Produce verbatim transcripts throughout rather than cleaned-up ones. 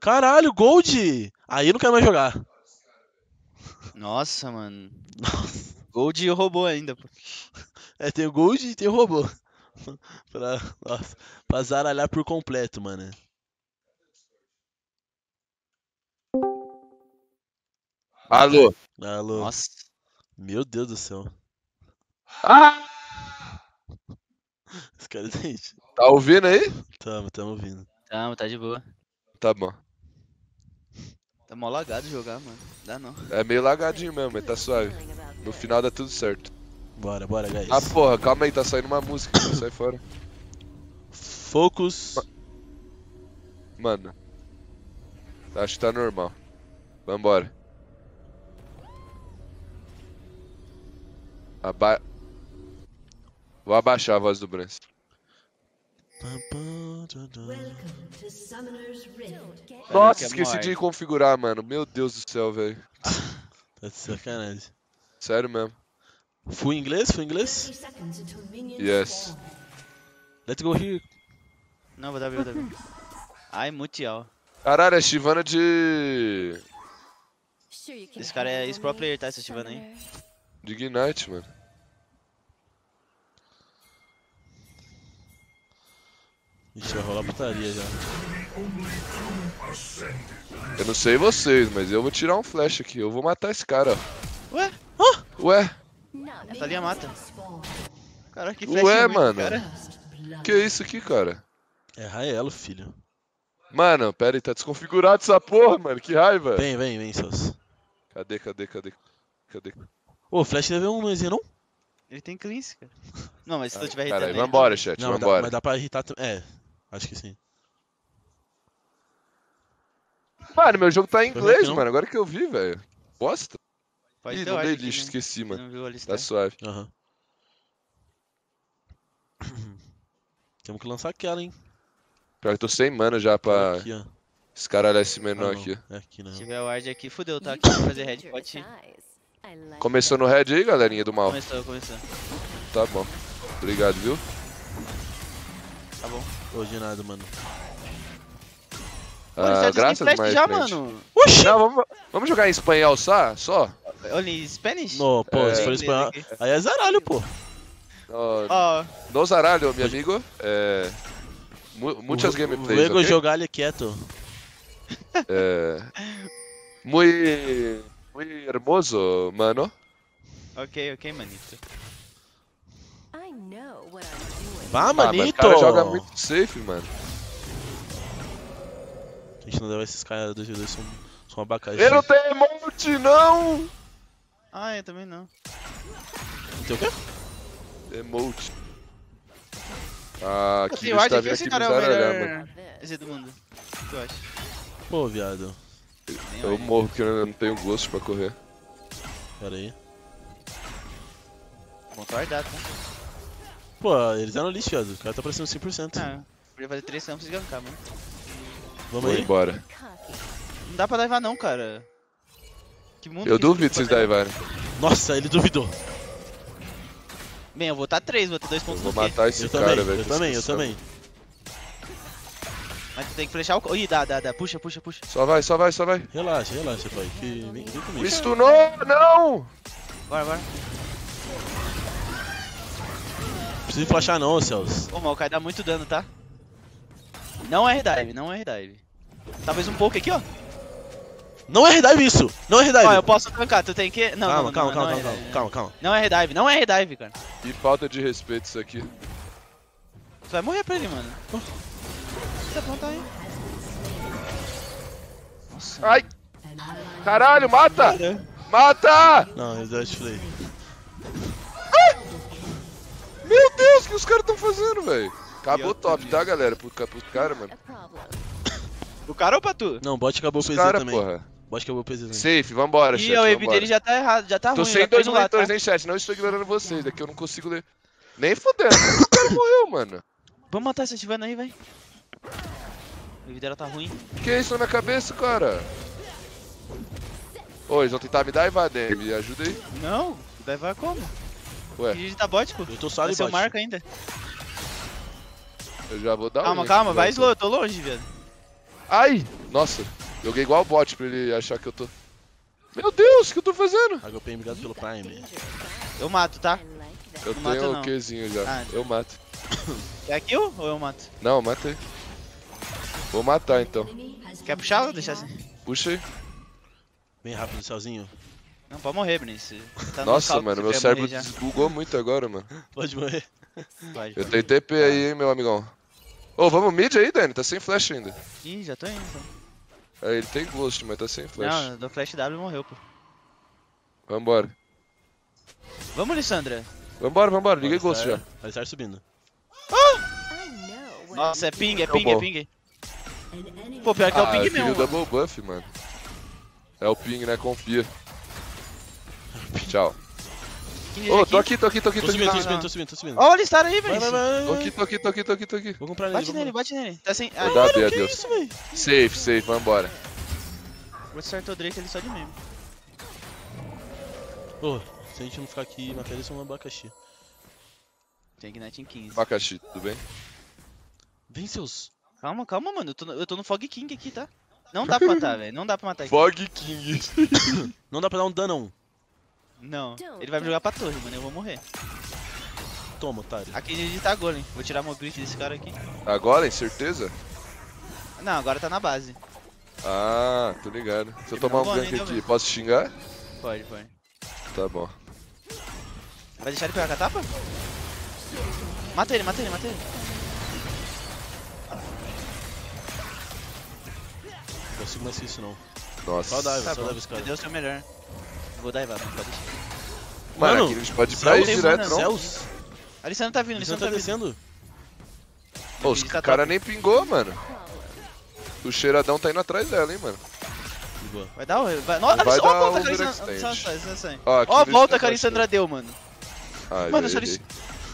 Caralho, Gold! Aí eu não quero mais jogar. Nossa, mano. Nossa. Gold e robô ainda, pô. É, tem o Gold e tem o robô. pra, nossa, pra zaralhar por completo, mano. Alô? Alô. Nossa. Meu Deus do céu. Ah! Esse cara tem. Tá ouvindo aí? Tamo, tamo ouvindo. Tamo, tá de boa. Tá bom. Tá mó lagado jogar, mano. Dá não. É meio lagadinho mesmo, mas tá suave. No final dá tudo certo. Bora, bora, guys. Ah, porra, calma aí, tá saindo uma música, sai fora. Focus. Mano. Acho que tá normal. Vambora. Aba... Vou abaixar a voz do Brance. Nossa, que é esqueci morte. de configurar, mano. Meu Deus do céu, velho. Tá de sacanagem. Sério mesmo. Full inglês? Full inglês? Yes. Let's go here. Não, vou dar B, vou dar B. Ai, Mutial. Caralho, é Shyvana de... Esse cara é ex-pro player, tá? Esse Shyvana aí. De Ignite, mano. Ixi, vai rolar putaria já. Eu não sei vocês, mas eu vou tirar um flash aqui. Eu vou matar esse cara, ó. Ué? Ué? Essa linha mata. Cara, que flash Ué, ruim, mano. cara. Que é isso aqui, cara? É Raelo, filho. Mano, pera aí, tá desconfigurado essa porra, mano. Que raiva. Vem, vem, vem, seus. Cadê, cadê, cadê? Cadê? Ô, Flash level um, não existe não? Ele tem cleanse, cara. Não, mas se tu Ai, tiver caralho, hitando ele, vambora, talvez. chat, Não, mas dá, vambora. mas dá pra irritar também. É, acho que sim. Mano, meu jogo tá em Foi inglês, aqui, não? mano. Agora que eu vi, velho. Bosta. Pode Ih, ter não ordem dei aqui, lixo, né? esqueci, Você mano. não viu a lista? Tá suave. Aham. Temos que lançar aquela, hein? Pior que eu tô sem mana já pra Aqui, ó. escaralhar esse Ah, menor não. aqui. É aqui, não. Se tiver ward aqui, fudeu, tá? Aqui pra fazer red, pode ir. Começou no red aí, galerinha do mal? Começou, começou. Tá bom. Obrigado, viu? Tá bom. Ô, de nada, mano. Pô, ele Ah, já disse graças flash mais já, frente. mano. Oxi! Não, vamos, vamos jogar em espanhol só? Só? Olha, em Spanish? No, pô, É. se for espanhol. Aqui. Aí é zaralho, pô. Ó, Ó, no zaralho, meu amigo. É... mu- Muitas gameplays, Luego ok? jogar-lhe quieto. É... Muy... Muy hermoso, mano. ok, ok, manito. Vá, Ah, mas o manito! cara joga muito safe, mano. A gente não deve esses caras dois v dois são, são abacaxi. Ele não tem emote, não! Ah, eu também não. Não tem o quê? Emote. Ah, Esse que ward tá aqui, vindo esse aqui me cara é o zaralhar, mano. melhor Esse do mundo. O que eu acho? Pô, viado. Tem Eu ward. morro porque eu não tenho gosto pra correr. Pera aí. Bom, guardado, tá? Pô, eles eram lixo, viado. O cara tá parecendo cem por cento. Ah, podia fazer três campos e gankar, mano. Vamos Vou aí. embora. Não dá pra daivar não, cara. Que mundo Eu que esse duvido grupo vocês vai daivarem. Nossa, ele duvidou. Bem, eu vou tá três, vou ter dois Eu pontos vou no quê? matar esse Eu cara, também, velho. eu tô também, eu estressado. também. Mas tu tem que flechar o... Ih, dá, dá, dá. Puxa, puxa, puxa. Só vai, só vai, só vai. Relaxa, relaxa, pai. Que vem, vem comigo. Me stunou, não! Bora, bora. Não precisa flashar não, Celso. Ô, mal, o cara dá muito dano, tá? Não é R-dive, não é R-dive. Talvez um pouco aqui, ó. Não é R-dive isso! Não é R-dive! Ó, eu posso tancar, tu tem que... Não, calma, não, calma, não, calma, não é calma, R-dive. calma, calma. Não é R-dive, não é R-dive, cara. Que falta de respeito isso aqui. Tu vai morrer pra ele, mano. Tá bom, tá aí. Nossa. Ai! Caralho, mata! Mata! Não, eu já te falei. Meu Deus, o que os caras tão fazendo, velho? Acabou top, tá, galera? Pro, pro cara, mano. O cara ou pra tu? Não, bot acabou o Os P Z cara, também. porra. Bot acabou o P Z também. Safe, vambora, chat, Ih, o E V vambora. dele já tá errado, já tá Tô ruim. sem já tá dois indo lá, monitores, tá? hein, chat? Não estou ignorando vocês, daqui eu não consigo ler. Nem fudendo, o cara morreu, mano. Vamos matar essa Shyvana aí, vai. O E V dela tá ruim. Que é isso na minha cabeça, cara? Ô, eles vão tentar me dar invadem, me ajuda aí. Não, daí vai como? Ué, Digita bot, pô. Eu tô só ali, Vai ser o bot. marco ainda. eu já vou dar um Calma, link, calma, vai pronto. slow, eu tô longe, velho. Ai! Nossa, joguei igual bot pra ele achar que eu tô... Meu Deus, o que eu tô fazendo? H P, obrigado pelo Prime. Eu mato, tá? Eu Não mata, tenho não. o Qzinho já. Ah. Eu mato. É kill ou eu mato? Não, matei. Vou matar então. Quer puxar ou deixar assim? Puxa aí. Bem rápido, Celzinho. Não, pode morrer, Benício. Tá no Nossa, cálculo, mano, você meu vai cérebro morrer já. desbugou muito agora, mano. Pode morrer. Pode, Eu pode. tenho T P aí, hein, meu amigão. Ô, vamos mid aí, Dani? Tá sem flash ainda. Ih, já tô indo. Então. É, ele tem ghost, mas tá sem flash. Não, do Flash W morreu, pô. Vambora. Vamos, Lissandra. Vambora, vambora. Liguei ghost já. Alistar subindo. Nossa, é ping, é Tá ping, é bom. ping. Pô, pior que é o Ah, ping filho mesmo. do mano. double buff, mano. É o ping, né? Confia. Tchau. King Ô, aqui. tô aqui, tô aqui, tô aqui, Tô tô subindo, tô aqui. subindo, tô subindo, tô subindo. Ó, o Alistar aí, Vai, vai, Benício. vai. Tô aqui, tô aqui, tô aqui, tô aqui, tô aqui. Vou comprar nele. Bate vou nele, comprar. bate nele. Tá sem. Ah, Dá B, Que adeus. isso, velho? Safe, safe, vambora. vou acertar o Drake ali só de meme. Ô, se a gente não ficar aqui e matar eles, são um abacaxi. Tem Ignite em quinze. Abacaxi, tudo bem? Vem, seus. Calma, calma, mano. Eu tô, no- eu tô no Fog King aqui, tá? Não dá pra matar, velho. Não dá pra matar aqui. Fog King. Não dá pra dar um dano. Não. Ele vai me jogar pra torre, mano. Eu vou morrer. Toma, otário. Aqui ele tá golem. Vou tirar meu glitch desse cara aqui. Agora, em certeza? Não, agora tá na base. Ah, tô ligado. Se eu Ele tomar um não gank ainda, aqui, velho. posso xingar? Pode, pode. Tá bom. Vai deixar ele pegar com a tapa? Mata ele, mata ele, mata ele. Não consigo mais que isso, não. Nossa. Só dá, Tá só bom. dá esse cara. Deus que é o melhor. Vou dar Eva, não pode deixar. Mano, Mano, aqui a gente pode ir pra aí Céus, direto, mano, não? Céus. A Lissandra tá vindo, a Eles Lissandra não tá tá vindo. descendo. Ô, os Ele tá cara top. nem pingou, mano. O cheiradão tá indo atrás dela, hein, mano. De boa. Vai dar o... Vai... Nossa, Vai ó a dar volta o que a Overextend. Lissandra... Lissandra- Ó, aqui Ó a no volta que a Instagram, Lissandra deu, mano. Ai, Mano, eu só errei. eles-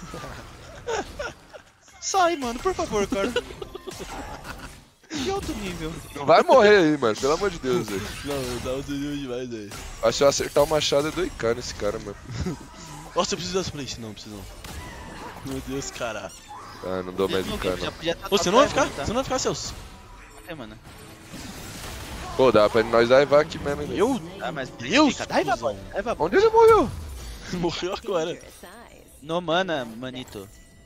Sai, mano, por favor, cara. Que alto nível. Não vai morrer aí, mano. Pelo amor de Deus, velho. Não, dá um dano demais, velho. Acho que eu acertar o machado é dois K nesse cara, mano. Nossa, eu preciso das plays. Não, preciso não. Meu Deus, cara. Ah, não dou mais um K, Já não. podia tá Ô, você top não vai level, ficar? tá? Você não vai ficar, Celso? É, mano. Pô, dá pra nós daivar aqui mesmo, hein? Eu? Ah, mas... Deus, Fica. Daiva, cuzão. boy. Daiva, boy. Onde ele morreu? Morreu agora. No mana, manito.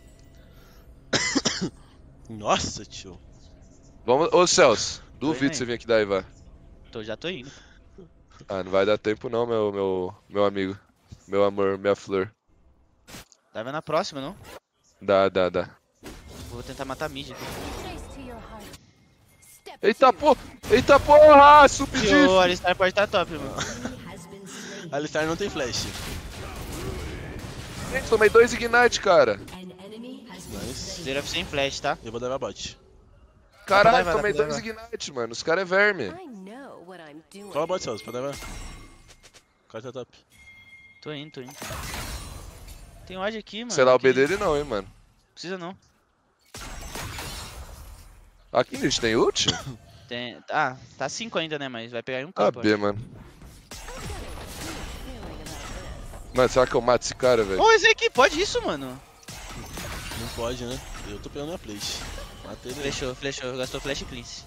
Nossa, tio. Vamos... Ô, Celso. Oi, Duvido mãe. você vir aqui daivar. Tô, já tô indo. Ah, não vai dar tempo não, meu, meu, meu amigo. Meu amor, minha flor. Daiva na próxima, não? Dá, dá, dá. Vou tentar matar a mid aqui. Eita porra! Eita porra! E Subdi! o Alistar pode estar top, mano. Alistar não tem flash. Gente, tomei dois Ignite, cara. Mas Zero sem flash, tá? eu vou dar bot. Caralho, daivar, dá tomei pra dois daivar. Ignite, mano. Os caras é verme. Qual a bot, Celso? Pra dar. O cara tá top. Tô indo, tô indo. Tem ward aqui, mano. Sei lá o B aqui. dele não, hein, mano. Precisa não. Aqui a gente tem ult? Tem... Ah, tá cinco ainda, né? Mas vai pegar em um Ah, campo. B, mano. Mano, será que eu mato esse cara, velho? Ô, esse aqui, pode isso, mano? Não pode, né? Eu tô pegando minha play. Matei ele. Flechou, flechou. Gastou flash e cleanse.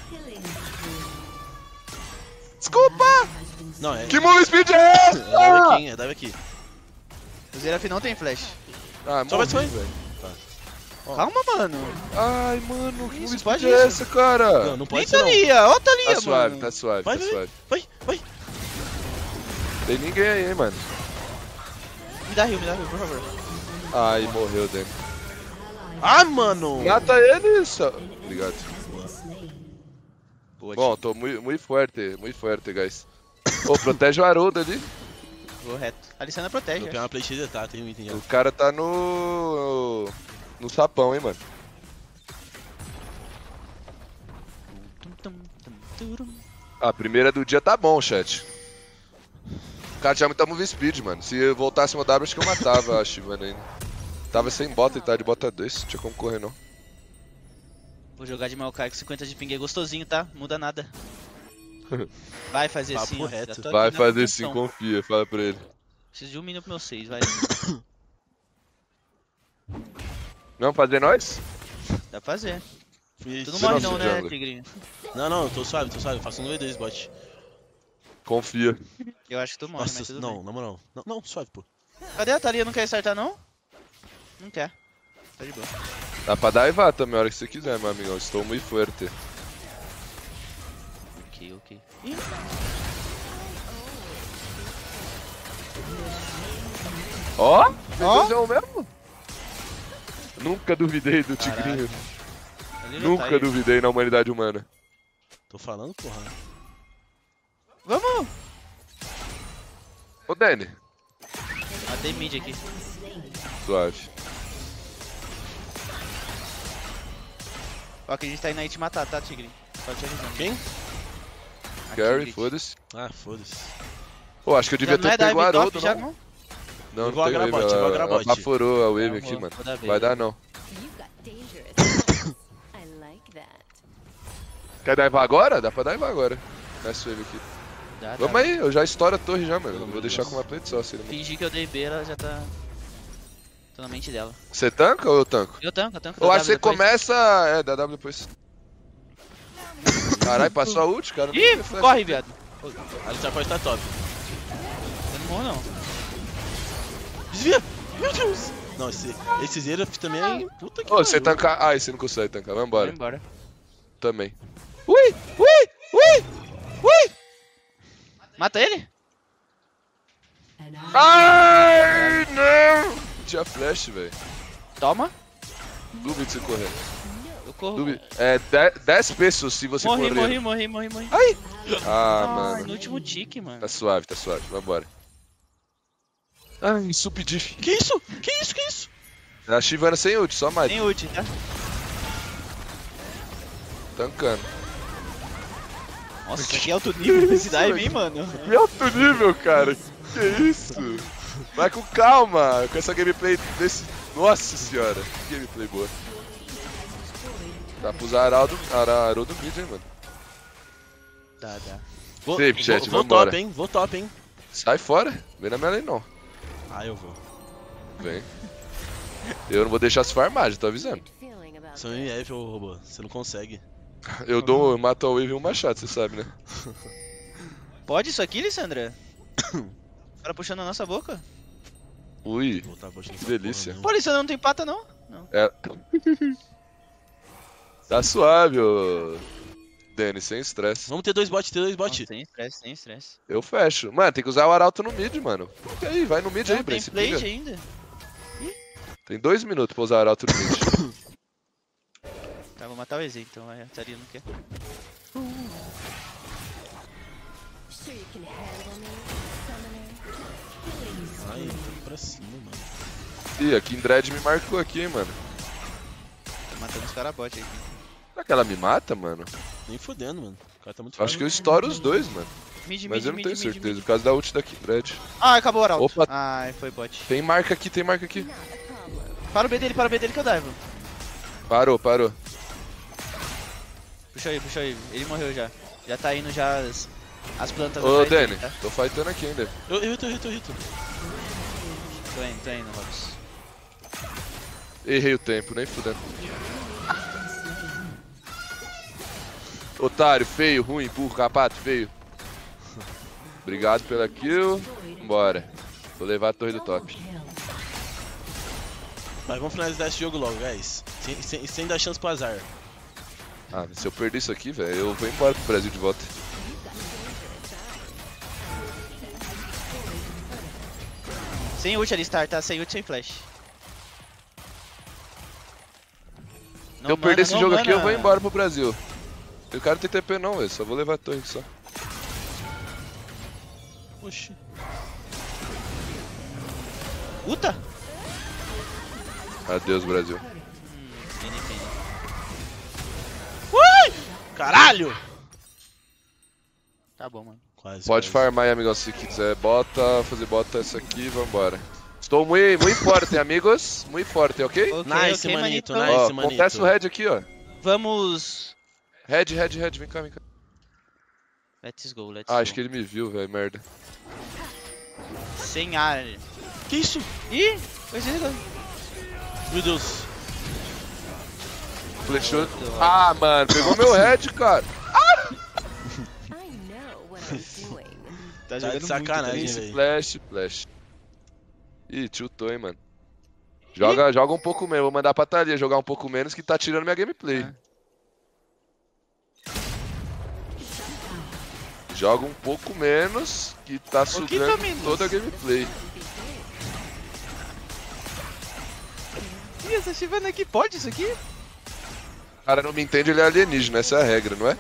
Desculpa! Não, é. Que move speed é É dive essa? aqui, hein? É dive aqui. O Zeraf não tem flash. Ah, Só vai, morri, só vai. velho. Ó. Calma, mano. Ai, mano, que Isso, move pode speed é isso. essa, cara? Não, não pode Nem ser não. Thalia, ó Thalia, Tá mano. suave, tá suave, Vai, tá vai, suave. vai, vai. Tem ninguém aí, hein, mano. Me dá heal, me dá heal, por favor. Ai, morreu dentro. Ah, mano! Mata ele, só. Obrigado. Boa, Bom, tô muito, muito forte, muito forte, guys. Ô, protege o Haroldo ali. Vou reto. A Lissandra Vou protege. pegar uma play cheia de tá, tem um item já. O cara tá no... no sapão, hein, mano. Tum, tum, tum, turum. A primeira do dia tá bom, chat. O cara tinha muita move speed, mano. Se eu voltasse no W, acho que eu matava a Shivana ainda. Tava sem bota, ele tá de bota dois, não tinha como correr não. Vou jogar de Maokai com cinquenta de ping, é gostosinho, tá? Muda nada. Vai fazer Papo assim, ó. reto. Já tô Vai aqui na fazer sim, função. confia, fala pra ele. Preciso de um minuto pro meu seis, vai. Não fazer nós? Dá pra fazer. Fui Tu não Você morre não não, se né, jungle. Tigrinho? Não, não, eu tô suave, tô suave. Eu faço um V dois bot. Confia. Eu acho que tu morre, mas Nossa, tudo não, bem. na moral. Não, não, suave, pô. Cadê a Thalia? Não quer startar, não? Não quer. Tá de boa. Dá pra dar e vá também, a hora que você quiser, meu amigão. Estou muito forte. Ok, ok. Ih, Ó! Ó. Ó! mesmo? Nunca duvidei do Caralho. Tigrinho. ali não Nunca tá aí. duvidei na humanidade humana. Tô falando, porra. Vamos! Ô, Danny. Matei mid aqui. Suave. Ó, que a gente tá indo aí te matar, tá, Tigre? Só te avisando. Quem? A Carry, Tigre. foda-se. Ah, foda-se. Pô, acho que eu devia Já não é ter pego o dive top Haroldo, já, não. não? Não, Eu não vou tem wave, agrabote, eu vou ela, ela agrabote. baforou a wave Não, aqui, vou- mano. vou dar wave. Vai dar não. You got dangerous. I like that. Quer divar agora? Dá pra divar agora. Nessa wave aqui. Dá, dá. Vamos aí, eu já estouro a torre já, mano. Eu vou deixar com uma plate só. Se ele... Fingir que eu dei B, ela já tá... Tô na mente dela. Você tanca ou eu tanco? Eu tanco, eu tanco. Eu dá acho que você W depois. começa... É, dá W depois. Caralho, passou a ult, cara. não Ih, tem flash. corre, viado. A gente já pode estar top. Eu não morro, não. Desvia! Meu Deus! Não, esse, esse Zeraf também é... Puta que Ô, você pariu. tancar... Ah, você não consegue tancar. Vambora. Vai embora. Também. Ui! Ui! Ui! Ui! Mata ele? Ai, não! Tinha flash, velho. Toma. Duvido de você correr. Eu corro. Duvido. É, dez pesos se você Morri, correr. morri, morri, morri, morri. Ai! Ah, Ai, mano. no último tique, mano. Tá suave, tá suave. Vambora. Ai, super diff. Que isso? Que isso? Que isso? A Shyvana sem ult, só mais. Tem ult, tá? Tancando. Nossa, que alto nível desse dive, hein, mano? Que alto nível, cara. Que isso? Vai com calma, com essa gameplay desse... Nossa senhora. Que gameplay boa. Dá pra usar Haroldo, Haroldo mid, hein, mano. Tá, tá. Vou, Safe, chat, vou, vou vambora. top, hein? Vou top, hein? Sai fora. Vem na minha lane, não. Ah, eu vou. Vem. Eu não vou deixar se farmar, já tô avisando. Feeling about São M F, ô robô. Você não consegue. Eu dou, eu mato a wave e um machado, você sabe, né? Pode isso aqui, Lissandra? O cara puxando a nossa boca. Ui. Vou tá botando Que essa delícia. porra, Pô, Lissandra não tem pata, não? Não. É. Tá suave, ô. Danny, sem estresse. Vamos ter dois bots, ter dois bots. Não, sem estresse, sem estresse. Eu fecho. Mano, tem que usar o Arauto no mid, mano. Fica aí, vai no mid aí, Não, tem Bray. se plate liga. ainda. Tem dois minutos pra usar o Arauto no mid. Tá, vou matar o EZ, então. A Thalia não quer. sure you can handle me, summoner. Ai, tô pra cima, mano. Ih, a Kindred me marcou aqui, hein, mano. Tô matando os caras bot aqui. Será que ela me mata, mano? Nem fodendo, mano. O cara tá muito Eu acho que eu fraco. estouro os dois, mano. Mid, mid, Mas eu não mid, tenho mid, certeza, mid. por causa da ult da Kindred. Ah, acabou o Arauto. Opa. Ai, foi bot. Tem marca aqui, tem marca aqui. Not a problem. Para o B dele, para o B dele que eu divo. Parou, parou. Puxou aí, puxou aí. Ele morreu já. Já tá indo já as, as plantas Ô, atrás dele, Danny, tá? tô fightando aqui ainda. Eu, eu hito, eu hito, eu hito. Tô indo, tô indo, Robs. Errei o tempo, nem fudendo. Otário, feio, ruim, burro, capato, feio. Obrigado pela kill. Bora. Vou levar a torre do top. Mas vamos finalizar esse jogo logo, guys. Sem, sem, sem dar chance pro azar. Ah, se eu perder isso aqui, velho, eu vou embora pro Brasil de volta. Sem ult ali, Star, tá? Sem ult, sem flash. Se eu Não perder mana, esse não jogo aqui, eu mana. vou embora pro Brasil. Eu quero ter T P não, velho, só vou levar a torre aqui só. Oxi. Uta! Adeus, Brasil. Hum, pene, pene. Ui! Caralho! Tá bom, mano. Quase. Pode quase. farmar aí, amigão, se quiser. Bota, fazer bota essa aqui e vambora. Estou muito, muito forte, amigos. Muito forte, ok? Ok, Nice, ok, manito, manito. nice. Ó, manito. acontece o red aqui, ó. Vamos... Red, red, red, vem cá, vem cá. Let's go, let's Ah, go. acho que ele me viu, velho, merda. Sem ar. Que isso? Ih! Foi sem ar. Meu Deus. Flechou. Ah, mano, pegou meu red, cara. Ah! Tá Tá jogando de sacanagem, muito, velho. Flash, flash. Ih, tiltou, hein, mano. Joga, joga um pouco menos. Vou mandar pra Thalia jogar um pouco menos que tá tirando minha gameplay. Ah. Joga um pouco menos que tá que sugando tá menos? toda a gameplay. Ih, essa Shyvana aqui, pode isso aqui? O cara não me entende, ele é alienígena, essa é a regra, não é?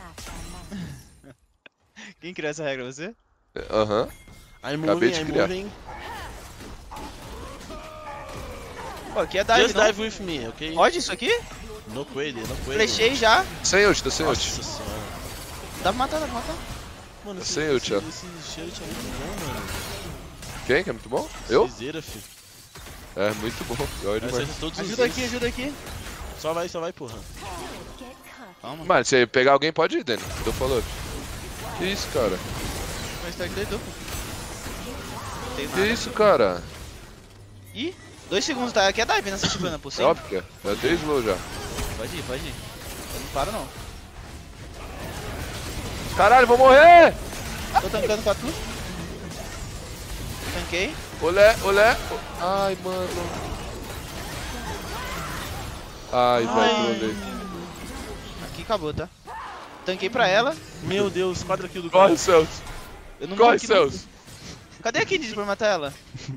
Quem criou essa regra, você? Aham. I'm Acabei moving, de I'm criar. moving. Pô, aqui é dive, Just não? dive with me, ok? Pode isso aqui? No coelho, no coelho. Flechei já. Sem ult, tá sem ult. Nossa senhora. Dá pra matar, dá pra matar. Mano, esse, Sem ult, esse, ó. esse cheiro é muito bom, mano. Quem? Que é muito bom? Eu? Ciseira, filho. É, muito bom. Olha demais. Acerta todos os Ajuda dois. aqui, ajuda aqui. Só vai, só vai, porra. Get cocky. Calma. Mano, se pegar alguém pode ir, Dani. Tô falando. Que isso, cara? Mas tá doido. Tem Que nada. isso, cara? Ih, dois segundos, tá? Aqui é dive nessa Shyvana, pô. É Sim. óbvio que é. Eu dei slow já. Pode ir, pode ir. Eu não paro, não. Caralho, vou morrer! Tô tancando pra tu. Tanquei. Olé, olé. Ai, mano. Ai, vai, trolei. Aqui acabou, tá? Tanquei pra ela. Meu Deus, quadra kill do Corre, cara. Celso. Eu não Corre, morro aqui, não. Celso. Cadê a Kid pra matar ela?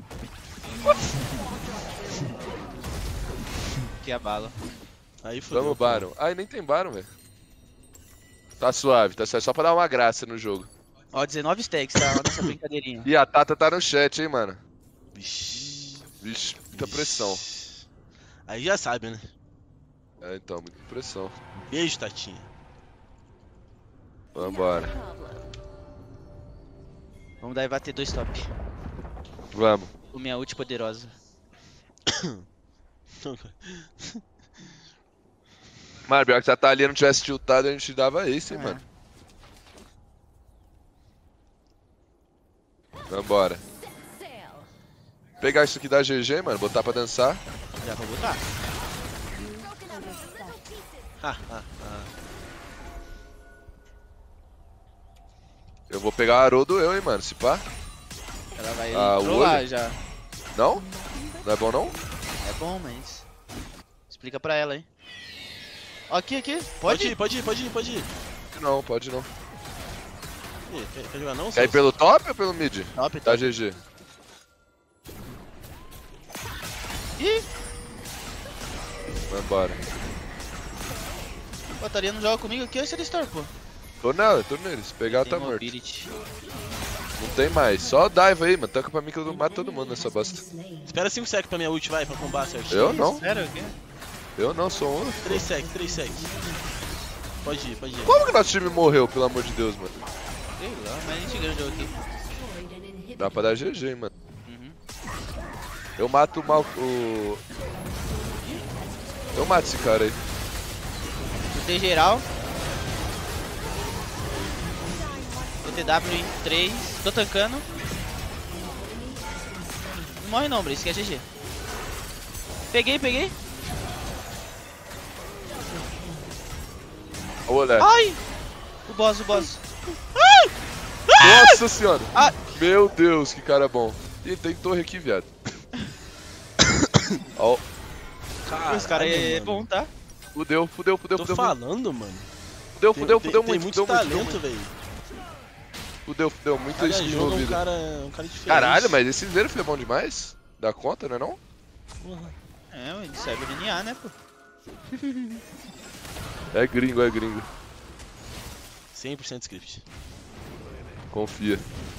Aqui é a bala. Aí fodeu. Vamos, Baron. Ai, nem tem Baron, velho. Tá suave, tá suave. Só pra dar uma graça no jogo. Ó, dezenove stacks, tá? Olha essa brincadeirinha. E a Tata tá no chat, hein, mano. Vixi. Vixe, muita pressão. Aí já sabe, né? É, então, muita pressão. Beijo, Tatinha. Vambora. Problem. Vamos dar e bater dois top. Vamos. O minha ult poderosa. Mano, pior que se a Thalia não tivesse tiltado, a gente dava esse, hein, É. mano. Vambora. Sail. Pegar isso aqui da G G, mano, botar pra dançar. Já vou botar. Ah, ah, ah. Eu vou pegar a Haroldo eu, hein, mano, se pá. Ela vai Ah, o trollar olho? já. Não? Não é bom, não? É bom, mas... Explica pra ela, hein. Ó, aqui, aqui. Pode Pode ir, pode ir, pode ir, pode ir. Não, pode não. Ih, quer, quer jogar não, Quer ir Celso? pelo top ou pelo mid? Top, Tá top. G G. Ih, Vambora. o Ataria não joga comigo aqui, ou esse Store, pô. Tô nela, tô nele. Se pegar, Tem tá morto. mobility. Não tem mais. Só dive aí, mano. Tanca pra mim que eu mato todo mundo nessa bosta. Espera cinco seconds pra minha ult, vai, pra combar certinho. Eu não. Sério, o quê? Eu não, sou um. três seconds, três seconds. Pode ir, pode ir. Como que nosso time morreu, pelo amor de Deus, mano? Sei lá, mas a gente ganhou o jogo aqui. Destroyed an inhibitor. Dá pra dar G G, mano. Uhum. Eu mato o mal. O... Eu mato esse cara aí. Chutei geral. O T W em três. Tô tancando. Não morre não, Bri. Isso aqui é G G. Peguei, peguei. Olé. Ai! O boss, o boss. Nossa senhora. Ah! Meu Deus, que cara bom. Ih, tem torre aqui, viado. Ó, Caralho, Esse cara aí é mano. bom, tá? fudeu, fudeu, fudeu, Tô fudeu. falando, mano. Fudeu, Tem- fudeu, tem- fudeu tem muito, muito fudeu muito, fudeu talento, muito. velho. Fudeu, fudeu, muito Cada skill jogo é um envolvido. cara, um cara diferente. Caralho, mas esse Zero foi bom demais. Dá conta, né não? Porra. É, ele serve linear, né, pô? É gringo, é gringo. cem por cento script. Confia.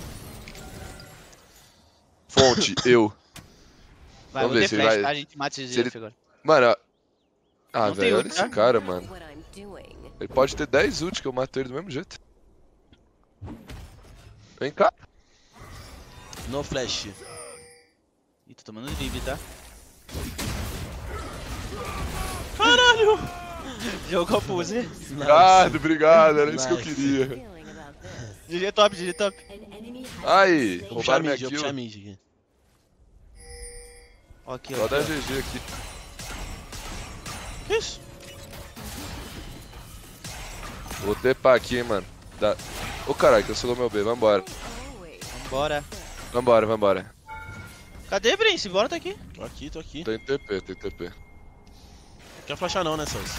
Fonte, eu. Vai, Vamos vou ver ter se flash, vai- tá? A gente mata esse se ele- G F agora. Mano, ó. Ah, Não tem velho, olha ult, esse tá? cara, mano. What I'm doing. Ele pode ter dez ult que eu mato ele do mesmo jeito. Vem cá. No flash. Ih, tô tomando drible, tá? Caralho! Jogou pose. Obrigado, obrigado. Era isso que eu Nice. queria. Feeling about this. G G top, G G top. An enemy has Aí, Vou puxar roubaram minha mid, vou puxar kill. mid aqui. Ó, aqui, Só ó. dá aqui, G G aqui. Que isso? Vou tepar aqui, hein, mano. Dá... Ô caralho, cancelou meu B, vambora. always ó. Bora. Vambora, vambora. Cadê, Prince? Bora, tá aqui. Tô aqui, tô aqui. Tem T P, tem T P. Não quer flashar não, né, Sans?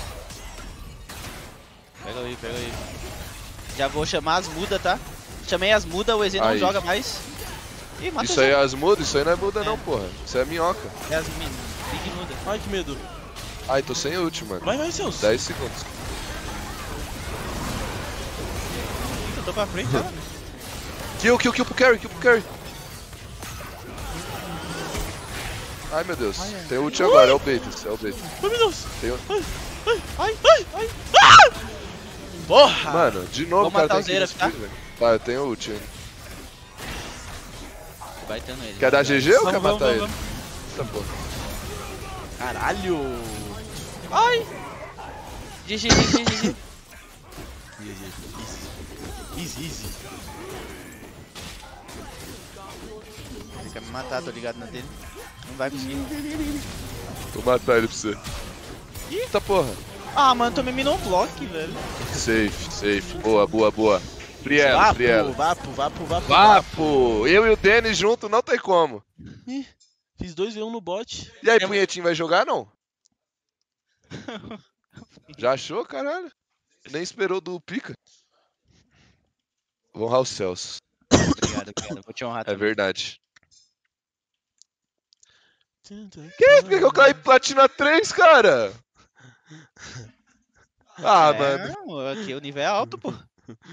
Pega aí, pega aí. Já vou chamar as mudas, tá? Chamei as mudas, o E Z não Aí. joga mais. Ih, mata Isso o aí Zé. é as mudas? Isso aí não é muda É. não, porra. Isso é minhoca. É as min... Big muda. Ai, que medo. Ai, tô sem ult, mano. Vai, vai, Sans. dez segundos. Eu tô pra frente, tá? Kill, kill, kill pro carry, kill pro carry. Ai, meu Deus. Tem ult agora, é o Betis, é o Betis. Ai, meu Deus. Tem o... Ai, ai, ai. Ah! Porra! Mano, de novo Vou o cara matar tem o que Xerath, tá? destruir, velho. Tá, eu tenho ult ainda. Vai tendo ele. Quer dar G G ou quer Vamos, vamos, matar ele? vamos. Tá bom. Caralho. Ai! G G, G G, G G. Easy, easy. Ele quer me matar, tô ligado na dele. Não vai conseguir. Vou matar ele pra você. Eita porra. Ah, mano, tomei minoblock, velho. Safe, safe. Boa, boa, boa. Frielo, Vapo, frielo. vapo, vapo, vapo. Vapo! Eu e o Denis junto não tem como. Ih, fiz dois v um no bot. E aí, Punhetinho vai jogar não? Já achou, caralho? Nem esperou do Pica. Vou honrar os céus. Obrigado, obrigado. Vou te honrar É também. verdade. Que isso? Por que que eu caí platina três, cara? Ah, É, mano. não, aqui o nível é alto, pô.